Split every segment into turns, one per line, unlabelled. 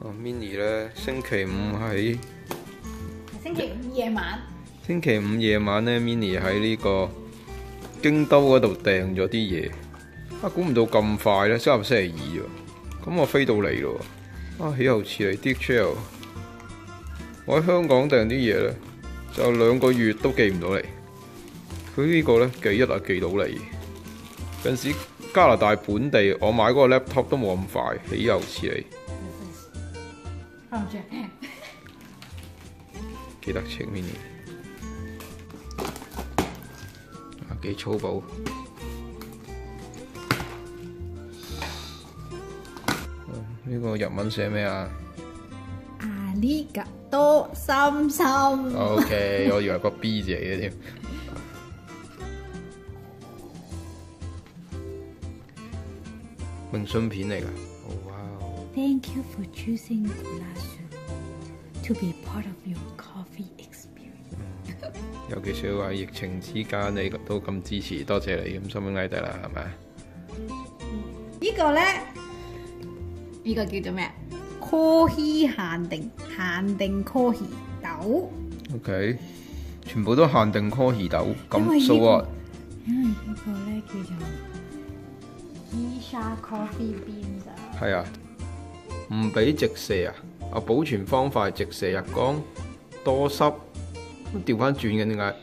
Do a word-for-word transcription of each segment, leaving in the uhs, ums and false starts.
Mini 咧，星期五喺
星期五夜晚。
星期五夜晚咧 ，Mini 喺呢個京都嗰度訂咗啲嘢，啊估唔到咁快咧，先入星期二喎，咁我飛到嚟咯，啊豈有此理 D H L， 我喺香港訂啲嘢咧，就兩個月都寄唔到嚟，佢呢個咧寄一日寄到嚟，有陣時加拿大本地我買嗰個 laptop 都冇咁快，豈有此理。記得請 Mini， 啊幾粗暴。呢、這個日文寫咩啊？
阿里嘎多心心。
O K， 我以為個 B 字嚟嘅添。明信片嚟㗎。
Thank you for choosing Gulasu to be part of your coffee experience 。
尤其是話疫情之間，你都咁支持，多謝你咁，心滿意得啦，係咪？
呢個咧，呢個叫做咩 ？Coffee 限定限定 Coffee 豆。
OK， 全部都限定 Coffee 豆，咁 so what？
因為呢個咧叫做 Isha Coffee Beans 啊。
係啊。唔俾直射啊！啊保存方法係直射日光，多濕，調翻轉嘅點解？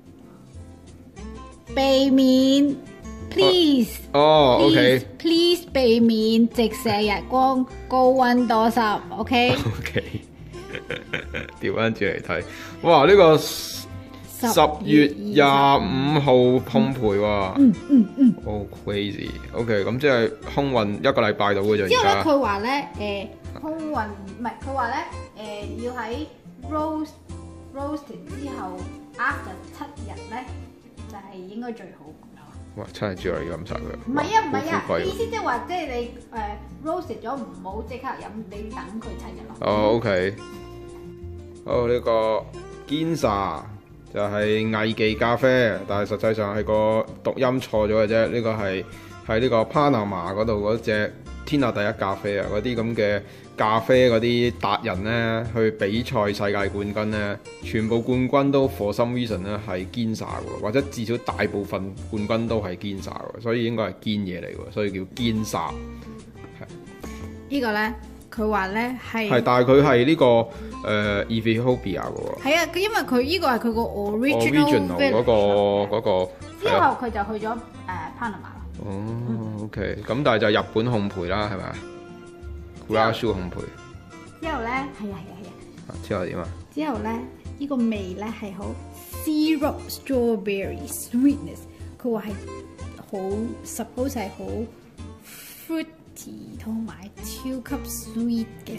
避免 ，please
哦 ，OK，
please 避免直射日光，高溫多濕 ，OK。
OK， 調翻轉嚟睇，哇！呢、這個十月廿五號烘焙喎，
嗯嗯嗯，
好 crazy。OK， 咁即係空運一個禮拜到嘅啫。
之後咧，佢話咧，誒空運唔係佢話咧，誒要喺 roast roasted 之後 after 七日咧，就係應該最好咁樣。
哇！七日之後要飲晒佢。
唔係啊唔係啊，意思即係話即係你誒 roasted 咗唔好即刻飲，你等佢七日咯。
哦 OK， 好呢個 Ginza。就係藝伎咖啡，但係實際上係個讀音錯咗嘅啫。呢個係喺呢個 Panama 嗰度嗰隻天下第一咖啡啊！嗰啲咁嘅咖啡嗰啲達人咧，去比賽世界冠軍咧，全部冠軍都 for some reason 咧係 Ginza 嘅，或者至少大部分冠軍都係 Ginza 嘅，所以應該係堅嘢嚟嘅，所以叫 Ginza。
呢個咧，佢話咧係
係，但係佢係呢個誒 Ethiopia 嘅喎。
係啊，佢因為佢呢個係佢個
original 嗰個嗰個。
之後佢就去咗誒 Panama 啦。
哦 ，OK， 咁但係就日本烘焙啦，係咪啊 ？Gulasu 烘焙。
之後咧，係啊係啊係啊。
之後點啊？
之後咧，呢個味咧係好 syrup strawberry sweetness， 佢話係好 suppose 係好 fruit。同埋超級 sweet 嘅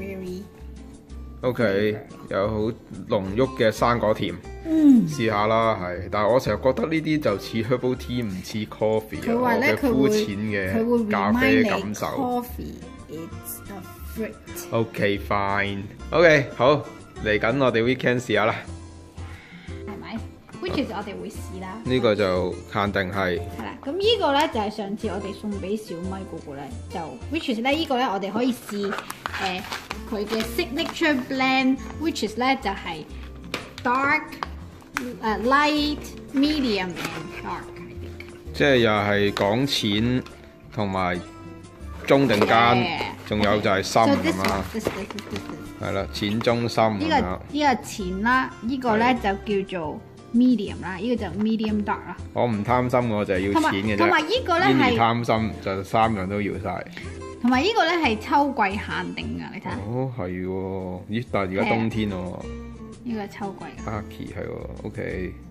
strawberry，OK，
有好濃郁嘅生果甜，
嗯，
試下啦，係。但係我成日覺得呢啲就似 herbal tea 唔似 coffee
佢話咧，
佢膚淺嘅咖啡感受。
Coffee it's a
fruit。OK fine，OK 好，嚟緊我哋 weekend 試下啦。
係咪 ？Which is 我哋會試啦。
呢個就限定係。
係啦，咁呢個咧就係上次我哋送俾小咪嗰個咧，就 which is 咧呢個咧我哋可以試誒佢嘅 signature blend，which is 咧就係 dark、uh, light、medium and dark。
即係又係講淺同埋中定間，仲有就係深咁嘛。係啦，淺中深。呢
個呢個淺啦，呢個咧就叫做medium 啦，呢個就 medium dark 啦。
我唔貪心，我就係要錢嘅啫。
同埋呢個咧係
貪心，就三樣都要晒。
同埋呢個咧係秋季限定㗎，你睇下。
哦，係喎，咦？但係而家冬天喎。
呢個係秋季。
Aki 係喎 ，OK。